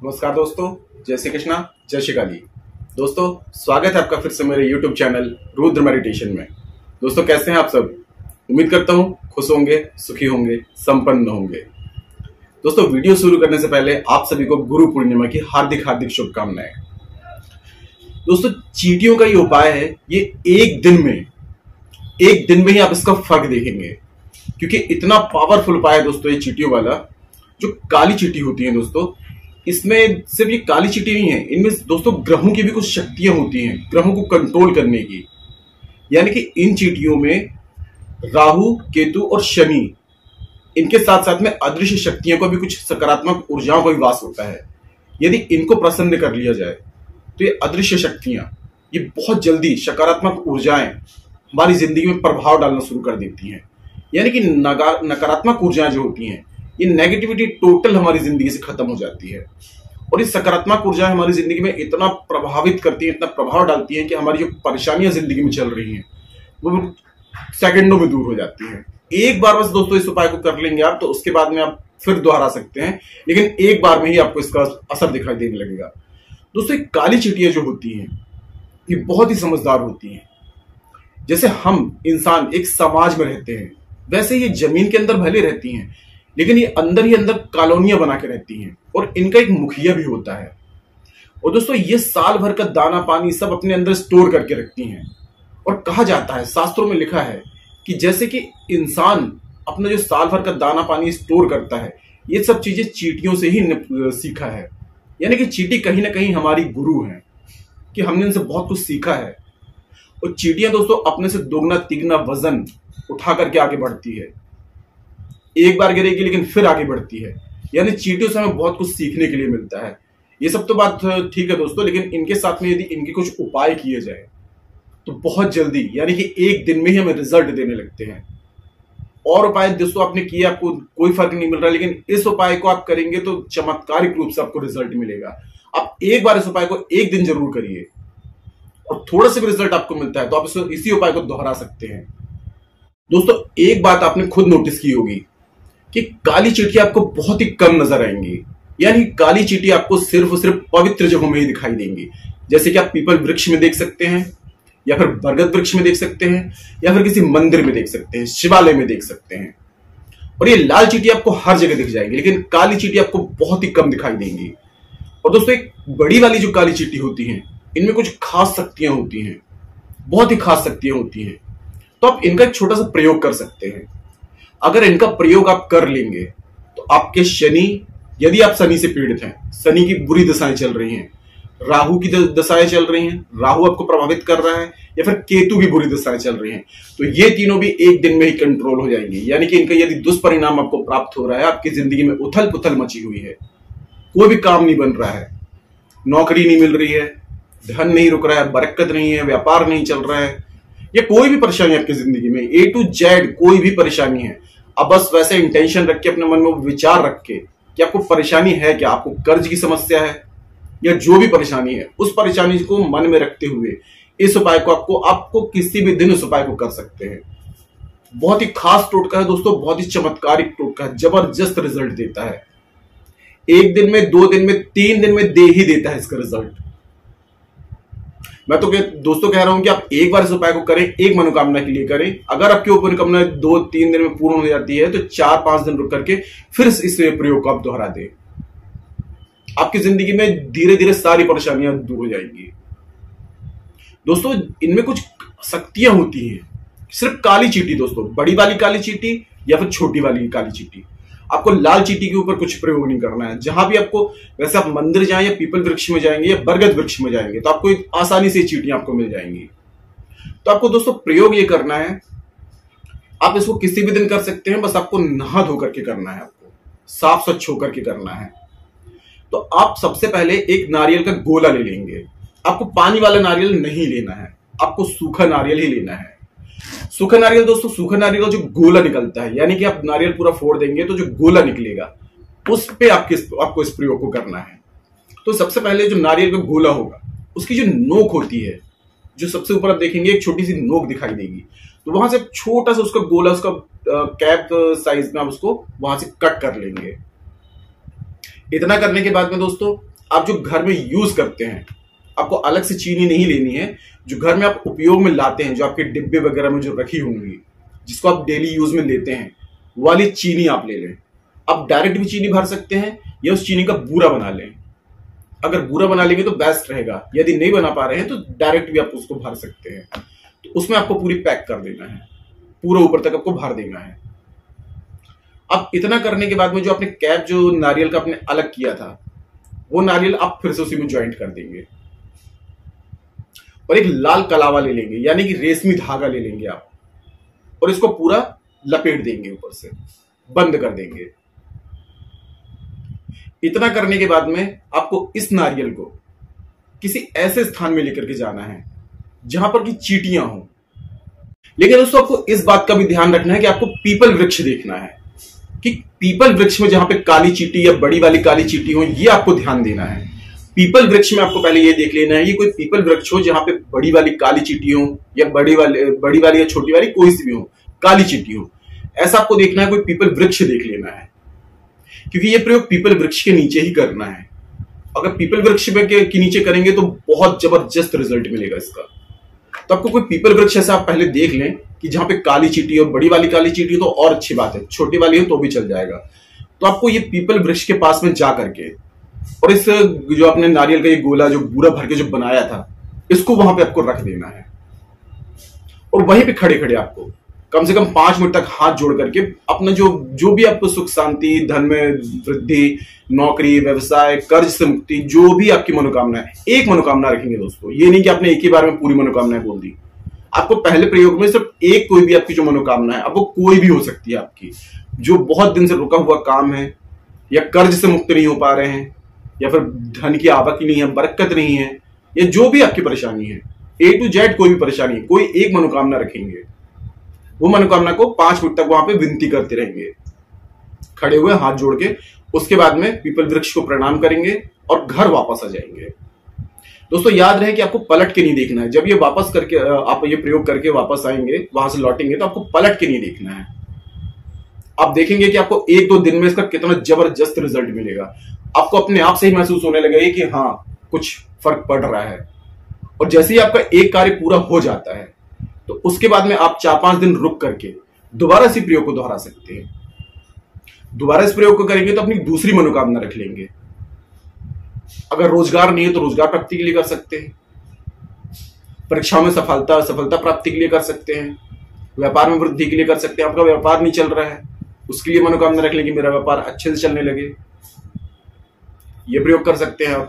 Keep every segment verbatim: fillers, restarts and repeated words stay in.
नमस्कार दोस्तों, जय श्री कृष्णा, जय श्री काली। दोस्तों स्वागत है आपका फिर से मेरे यूट्यूब चैनल रुद्र मेडिटेशन में। दोस्तों कैसे हैं आप सब? उम्मीद करता हूं खुश होंगे, सुखी होंगे, संपन्न होंगे। दोस्तों वीडियो शुरू करने से पहले आप सभी को गुरु पूर्णिमा की हार्दिक हार्दिक शुभकामनाएं। दोस्तों चींटियों का ये उपाय है, ये एक दिन में एक दिन में ही आप इसका फर्क देखेंगे, क्योंकि इतना पावरफुल उपाय है दोस्तों ये चींटियों वाला। जो काली चींटी होती है दोस्तों, इसमें सिर्फ ये काली चींटी नहीं है, इनमें दोस्तों ग्रहों की भी कुछ शक्तियां होती हैं, ग्रहों को कंट्रोल करने की। यानी कि इन चींटियों में राहु, केतु और शनि, इनके साथ साथ में अदृश्य शक्तियों को भी, कुछ सकारात्मक ऊर्जाओं का भी वास होता है। यदि इनको प्रसन्न कर लिया जाए तो ये अदृश्य शक्तियां, ये बहुत जल्दी सकारात्मक ऊर्जाएं हमारी जिंदगी में प्रभाव डालना शुरू कर देती हैं। यानी कि नकारात्मक ऊर्जाएं जो होती हैं, ये नेगेटिविटी टोटल हमारी जिंदगी से खत्म हो जाती है। और ये सकारात्मक ऊर्जाएं हमारी जिंदगी में इतना प्रभावित करती हैं, इतना प्रभाव डालती हैं कि हमारी जो परेशानियां जिंदगी में चल रही हैं वो सेकंडों में दूर हो जाती हैं। एक बार बस दोस्तों इस उपाय को कर लेंगे आप, तो उसके बाद में आप फिर दोहरा सकते हैं, लेकिन एक बार में ही आपको इसका असर दिखाई देने लगेगा। दोस्तों काली चींटियां जो होती हैं ये बहुत ही समझदार होती हैं। जैसे हम इंसान एक समाज में रहते हैं, वैसे ये जमीन के अंदर भले रहती हैं, लेकिन ये अंदर ही अंदर कॉलोनियां बना के रहती हैं, और इनका एक मुखिया भी होता है। और दोस्तों ये साल भर का दाना पानी सब अपने अंदर स्टोर करके रखती हैं। और कहा जाता है, शास्त्रों में लिखा है कि जैसे कि इंसान अपना जो साल भर का दाना पानी स्टोर करता है, ये सब चीजें चींटियों से ही सीखा है। यानी कि चींटी कहीं ना कहीं हमारी गुरु है, कि हमने इनसे बहुत कुछ सीखा है। और चींटियां दोस्तों अपने से दोगुना तिगुना वजन उठा करके आगे बढ़ती है। एक बार गिरेगी लेकिन फिर आगे बढ़ती है। यानी चींटियों से हमें बहुत कुछ सीखने के लिए मिलता है। ये सब तो बात ठीक है दोस्तों, लेकिन इनके साथ में यदि इनके कुछ उपाय किए जाए तो बहुत जल्दी, यानी कि एक दिन में ही हमें रिजल्ट देने लगते हैं। और उपाय दोस्तों आपने किए, आपको कोई फर्क नहीं मिल रहा, लेकिन इस उपाय को आप करेंगे तो चमत्कारिक रूप से आपको रिजल्ट मिलेगा। आप एक बार इस उपाय को एक दिन जरूर करिए, और थोड़ा सा भी रिजल्ट आपको मिलता है तो आप इसी उपाय को दोहरा सकते हैं। दोस्तों एक बात आपने खुद नोटिस की होगी कि काली चींटी आपको बहुत ही कम नजर आएंगी। यानी काली चींटी आपको सिर्फ और सिर्फ पवित्र जगहों में ही दिखाई देंगी। जैसे कि आप पीपल वृक्ष में देख सकते हैं, या फिर बरगद वृक्ष में देख सकते हैं, या फिर किसी मंदिर में देख सकते हैं, शिवालय में देख सकते हैं। और ये लाल चींटी आपको हर जगह दिख जाएंगी, लेकिन काली चींटी आपको बहुत ही कम दिखाई देंगी। और दोस्तों एक बड़ी वाली जो काली चींटी होती है, इनमें कुछ खास शक्तियां होती हैं, बहुत ही खास शक्तियां होती हैं। तो आप इनका एक छोटा सा प्रयोग कर सकते हैं। अगर इनका प्रयोग आप कर लेंगे तो आपके शनि, यदि आप शनि से पीड़ित हैं, शनि की बुरी दशाएं चल रही हैं, राहु की दशाएं चल रही हैं, राहु आपको प्रभावित कर रहा है, या फिर केतु की बुरी दशाएं चल रही हैं, तो ये तीनों भी एक दिन में ही कंट्रोल हो जाएंगी। यानी कि इनका यदि दुष्परिणाम आपको प्राप्त हो रहा है, आपकी जिंदगी में उथल पुथल मची हुई है, कोई भी काम नहीं बन रहा है, नौकरी नहीं मिल रही है, धन नहीं रुक रहा है, बरकत नहीं है, व्यापार नहीं चल रहा है, या कोई भी परेशानी आपकी जिंदगी में, ए टू जेड कोई भी परेशानी है, अब बस वैसे इंटेंशन रख के, अपने मन में विचार रख के कि आपको परेशानी है क्या, आपको कर्ज की समस्या है, या जो भी परेशानी है, उस परेशानी को मन में रखते हुए इस उपाय को आपको आपको किसी भी दिन उस उपाय को कर सकते हैं। बहुत ही खास टोटका है दोस्तों, बहुत ही चमत्कारिक टोटका है, जबरदस्त रिजल्ट देता है। एक दिन में, दो दिन में, तीन दिन में दे ही देता है इसका रिजल्ट। मैं तो दोस्तों कह रहा हूं कि आप एक बार इस उपाय को करें, एक मनोकामना के लिए करें। अगर आपकी वो मनोकामना दो तीन दिन में पूर्ण हो जाती है तो चार पांच दिन रुक करके फिर इस प्रयोग को आप दोहरा दें। आपकी जिंदगी में धीरे धीरे सारी परेशानियां दूर हो जाएंगी। दोस्तों इनमें कुछ शक्तियां होती हैं, सिर्फ काली चींटी दोस्तों, बड़ी वाली काली चींटी या फिर छोटी वाली काली चींटी, आपको लाल चींटी के ऊपर कुछ प्रयोग नहीं करना है। जहां भी आपको, वैसे आप मंदिर जाएं या पीपल वृक्ष में जाएंगे या बरगद वृक्ष में जाएंगे तो आपको आसानी से चींटियां आपको मिल जाएंगी। तो आपको दोस्तों प्रयोग ये करना है, आप इसको किसी भी दिन कर सकते हैं, बस आपको नहा धो करके करना है, आपको साफ स्वच्छ होकर के करना है। तो आप सबसे पहले एक नारियल का गोला ले लेंगे। आपको पानी वाला नारियल नहीं लेना है, आपको सूखा नारियल ही लेना है। सूखा नारियल दोस्तों, सूखा नारियल का जो गोला निकलता है, यानी कि आप नारियल पूरा फोड़ देंगे तो जो गोला निकलेगा उस पे आपके आपको इस प्रयोग को करना है। तो सबसे पहले जो नारियल का गोला होगा, उसकी जो नोक होती है, जो सबसे ऊपर आप देखेंगे एक छोटी सी नोक दिखाई देगी, तो वहां से छोटा सा उसका गोला, उसका कैप साइज में आप उसको वहां से कट कर लेंगे। इतना करने के बाद में दोस्तों आप जो घर में यूज करते हैं, आपको अलग से चीनी नहीं लेनी है। जो घर में आप उपयोग में लाते हैं, जो आपके डिब्बे वगैरह में जो रखी होंगी, जिसको आप डेली यूज में लेते हैं, वाली चीनी आप ले लें। आप डायरेक्ट भी चीनी भर सकते हैं या उस चीनी का बूरा बना लें। अगर बूरा बना लेंगे तो बेस्ट रहेगा। यदि नहीं बना पा रहे हैं तो डायरेक्ट भी आप उसको भर सकते हैं। तो उसमें आपको पूरी पैक कर देना है, पूरा ऊपर तक आपको भर देना है। अब इतना करने के बाद में जो आपने कैप जो नारियल का आपने अलग किया था, वो नारियल आप फिर से उसी में ज्वाइंट कर देंगे और एक लाल कलावा ले लेंगे, यानी कि रेशमी धागा ले लेंगे आप, और इसको पूरा लपेट देंगे, ऊपर से बंद कर देंगे। इतना करने के बाद में आपको इस नारियल को किसी ऐसे स्थान में लेकर के जाना है जहां पर कि चींटियां हो। लेकिन दोस्तों आपको इस बात का भी ध्यान रखना है कि आपको पीपल वृक्ष देखना है, कि पीपल वृक्ष में जहां पे काली चींटी या बड़ी वाली काली चींटी हो, ये आपको ध्यान देना है। पीपल वृक्ष में आपको पहले ये देख लेना है, ये कोई पीपल वृक्ष हो जहां पे बड़ी वाली काली चींटी हो, या बड़ी वाली बड़ी वाली या छोटी वाली कोई सी भी हो, काली चींटी हो, ऐसा आपको देखना है। कोई पीपल वृक्ष देख लेना है, क्योंकि ये प्रयोग पीपल वृक्ष के नीचे ही करना है। अगर पीपल वृक्ष के नीचे करेंगे तो बहुत जबरदस्त रिजल्ट मिलेगा इसका। तो आपको कोई पीपल वृक्ष ऐसा आप पहले देख लें कि जहां पे काली चींटी और बड़ी वाली काली चींटी हो तो और अच्छी बात है, छोटी वाली हो तो भी चल जाएगा। तो आपको ये पीपल वृक्ष के पास में जा करके और इस जो आपने नारियल का ये गोला जो बूरा भर के जो बनाया था, इसको वहां पे आपको रख देना है और वहीं पे खड़े खड़े आपको कम से कम पांच मिनट तक हाथ जोड़ करके अपना जो जो भी आपको सुख शांति, धन में वृद्धि, नौकरी, व्यवसाय, कर्ज से मुक्ति, जो भी आपकी मनोकामना है, एक मनोकामना रखेंगे दोस्तों। ये नहीं कि आपने एक ही बार में पूरी मनोकामनाएं बोल दी। आपको पहले प्रयोग में सिर्फ एक कोई भी आपकी जो मनोकामना है, अब वो कोई भी हो सकती है आपकी, जो बहुत दिन से रुका हुआ काम है, या कर्ज से मुक्त नहीं हो पा रहे हैं, या फिर धन की आवक नहीं है, बरकत नहीं है, या जो भी आपकी परेशानी है, ए टू जेड कोई भी परेशानी है, कोई एक मनोकामना रखेंगे। वो मनोकामना को पांच मिनट तक वहां पे विनती करते रहेंगे, खड़े हुए हाथ जोड़ के। उसके बाद में पीपल वृक्ष को प्रणाम करेंगे और घर वापस आ जाएंगे। दोस्तों याद रहे कि आपको पलट के नहीं देखना है। जब ये वापस करके आप ये प्रयोग करके वापस आएंगे, वहां से लौटेंगे, तो आपको पलट के नहीं देखना है। आप देखेंगे कि आपको एक दो दिन में इसका कितना जबरदस्त रिजल्ट मिलेगा। आपको अपने आप से ही महसूस होने लगेगा कि हाँ कुछ फर्क पड़ रहा है। और जैसे ही आपका एक कार्य पूरा हो जाता है, तो उसके बाद में आप चार पांच दिन रुक करके दोबारा इसी प्रयोग को दोहरा सकते हैं। दोबारा इस प्रयोग को करेंगे तो अपनी दूसरी मनोकामना रख लेंगे। अगर रोजगार नहीं है तो रोजगार प्राप्ति के लिए कर सकते हैं, परीक्षाओं में सफलता सफलता प्राप्ति के लिए कर सकते हैं, व्यापार में वृद्धि के लिए कर सकते हैं। आपका व्यापार नहीं चल रहा है, उसके लिए मनोकामना रख लेंगे मेरा व्यापार अच्छे से चलने लगे, ये प्रयोग कर सकते हैं आप।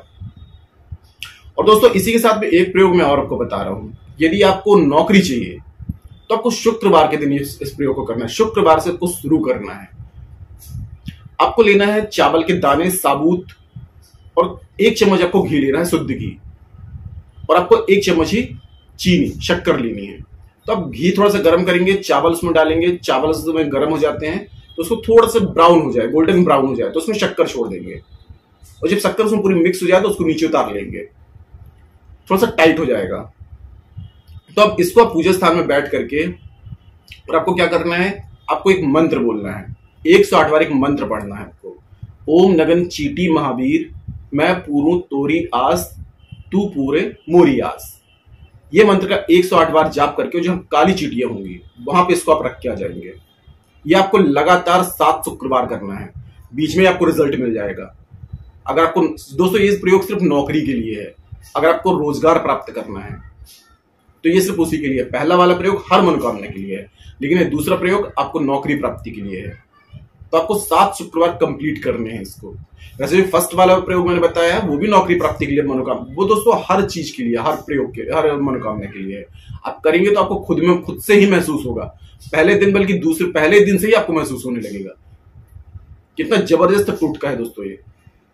और दोस्तों इसी के साथ में एक प्रयोग मैं और आपको बता रहा हूं। यदि आपको नौकरी चाहिए तो आपको शुक्रवार के दिन इस, इस प्रयोग को करना है। शुक्रवार से आपको शुरू करना है। आपको लेना है चावल के दाने साबुत, और एक चम्मच आपको घी लेना है, शुद्ध घी, और आपको एक चम्मच ही चीनी शक्कर लेनी है। तो आप घी थोड़ा सा गर्म करेंगे, चावल उसमें डालेंगे, चावल उसमें गर्म हो जाते हैं तो उसको थोड़ा सा ब्राउन हो जाए, गोल्डन ब्राउन हो जाए तो उसमें शक्कर छोड़ देंगे, और जब शक्कर उसमें पूरी मिक्स हो जाए तो उसको नीचे उतार लेंगे, थोड़ा सा टाइट हो जाएगा। तो अब इसको आप पूजा स्थान में बैठ करके, और आपको क्या करना है, आपको एक मंत्र बोलना है, एक सौ आठ बार एक मंत्र पढ़ना है आपको। ओम नगन चीटी महावीर, मैं पूरू तोरी आस, तू पूरे मोरी आस। ये मंत्र का एक सौ आठ बार जाप करके जो काली चीटियां होंगी वहां पे इसको आप रख के आ जाएंगे। ये आपको लगातार सात शुक्रवार करना है, बीच में आपको रिजल्ट मिल जाएगा। अगर आपको दोस्तों ये प्रयोग सिर्फ नौकरी के लिए है, अगर आपको रोजगार प्राप्त करना है तो ये सिर्फ उसी के लिए। पहला वाला प्रयोग हर मनोकामना के लिए है, लेकिन ये दूसरा प्रयोग आपको नौकरी प्राप्ति के लिए है। तो आपको सात शुक्रवार कंप्लीट करने हैं इसको। वैसे जो फर्स्ट वाला प्रयोग मैंने बताया है वो भी नौकरी प्राप्ति के लिए, मनोकामना, वो दोस्तों हर चीज के लिए, हर प्रयोग के, हर मनोकामना के लिए है। आप करेंगे तो आपको खुद में खुद से ही महसूस होगा, पहले दिन बल्कि दूसरे पहले दिन से ही आपको महसूस होने लगेगा। कितना जबरदस्त टूटका है दोस्तों ये।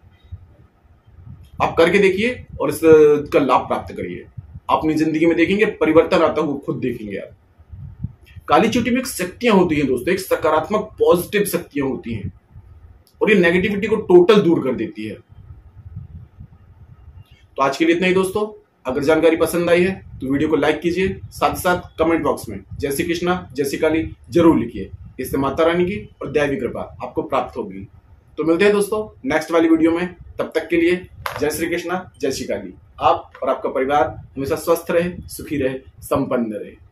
आप करके देखिए और इसका लाभ प्राप्त करिए। अपनी जिंदगी में देखेंगे परिवर्तन आता हुआ खुद देखेंगे आप। काली चींटी में एक शक्तियां होती हैं दोस्तों, एक सकारात्मक पॉजिटिव शक्तियां होती हैं, और ये नेगेटिविटी को टोटल दूर कर देती है। तो आज के लिए इतना ही दोस्तों। अगर जानकारी पसंद आई है तो वीडियो को लाइक कीजिए, साथ साथ कमेंट बॉक्स में जय श्री कृष्णा जय श्री काली जरूर लिखिए। इससे माता रानी की और दैवी कृपा आपको प्राप्त होगी। तो मिलते हैं दोस्तों नेक्स्ट वाली वीडियो में, तब तक के लिए जय श्री कृष्णा, जय श्री काली। आप और आपका परिवार हमेशा स्वस्थ रहे, सुखी रहे, संपन्न रहे।